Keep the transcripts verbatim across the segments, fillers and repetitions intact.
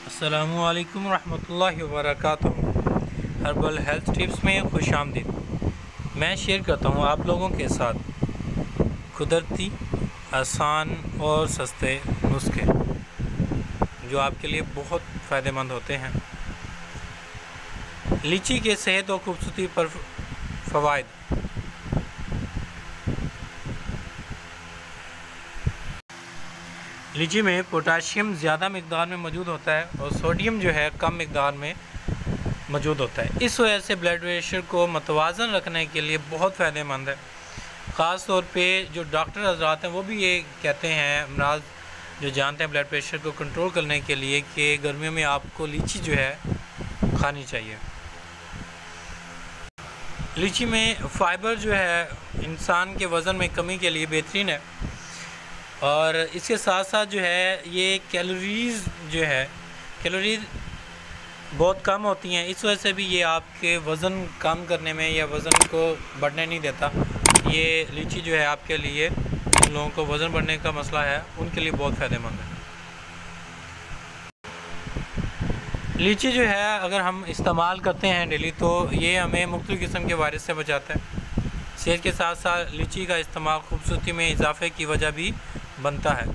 अस्सलामुअलैकुम रहमतुल्लाहि वबरकातुहू। Herbal health tips में खुश आमदीद। मैं शेयर करता हूँ आप लोगों के साथ कुदरती, आसान और सस्ते नुस्खे जो आपके लिए बहुत फ़ायदेमंद होते हैं। लीची के सेहत और खूबसूरती पर फ़वाइद। लीची में पोटाशियम ज़्यादा मकदार में मौजूद होता है और सोडियम जो है कम मकदार में मौजूद होता है। इस वजह से ब्लड प्रेशर को मतवाज़न रखने के लिए बहुत फ़ायदेमंद है। ख़ास तौर पे जो डॉक्टर हज़रात हैं वो भी ये कहते हैं, अमराज जो जानते हैं ब्लड प्रेशर को कंट्रोल करने के लिए, कि गर्मियों में आपको लीची जो है खानी चाहिए। लीची में फ़ाइबर जो है इंसान के वज़न में कमी के लिए बेहतरीन है और इसके साथ साथ जो है ये कैलोरीज़ जो है कैलोरीज बहुत कम होती हैं। इस वजह से भी ये आपके वज़न कम करने में या वज़न को बढ़ने नहीं देता। ये लीची जो है आपके लिए, जिन लोगों को वज़न बढ़ने का मसला है उनके लिए बहुत फ़ायदेमंद है। लीची जो है अगर हम इस्तेमाल करते हैं डेली तो ये हमें मुख्तलिफ़ किस्म के वायरस से बचाता है। सेहत के साथ साथ लीची का इस्तेमाल खूबसूरती में इजाफे की वजह भी बनता है।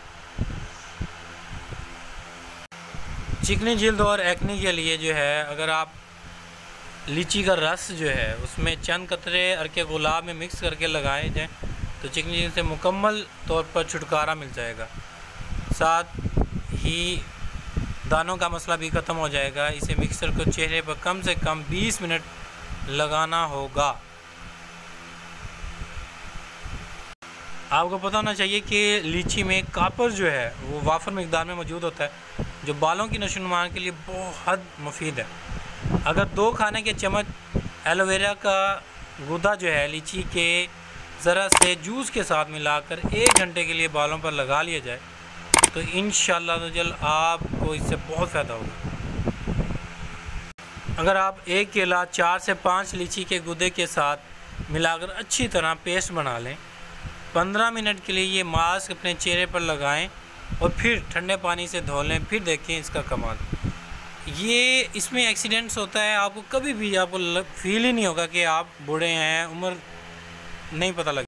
चिकनी जिल्द और एक्ने के लिए जो है अगर आप लीची का रस जो है उसमें चंद कतरे अर्के गुलाब में मिक्स करके लगाए जाएं तो चिकनी जिल्द से मुकम्मल तौर पर छुटकारा मिल जाएगा। साथ ही दानों का मसला भी ख़त्म हो जाएगा। इसे मिक्सर को चेहरे पर कम से कम बीस मिनट लगाना होगा। आपको पता होना चाहिए कि लीची में कापर जो है वो वाफर मकदार में मौजूद होता है, जो बालों की नशोनुमा के लिए बहुत मुफीद है। अगर दो खाने के चम्मच एलोवेरा का गूदा जो है लीची के ज़रा से जूस के साथ मिलाकर एक घंटे के लिए बालों पर लगा लिया जाए तो इंशाअल्लाह जल आपको इससे बहुत फ़ायदा होगा। अगर आप एक केला चार से पाँच लीची के गूदे के साथ मिलाकर अच्छी तरह पेस्ट बना लें, पंद्रह मिनट के लिए ये मास्क अपने चेहरे पर लगाएं और फिर ठंडे पानी से धो लें, फिर देखें इसका कमाल। ये इसमें एक्सीडेंट्स होता है, आपको कभी भी आपको फील ही नहीं होगा कि आप बूढ़े हैं, उम्र नहीं पता लग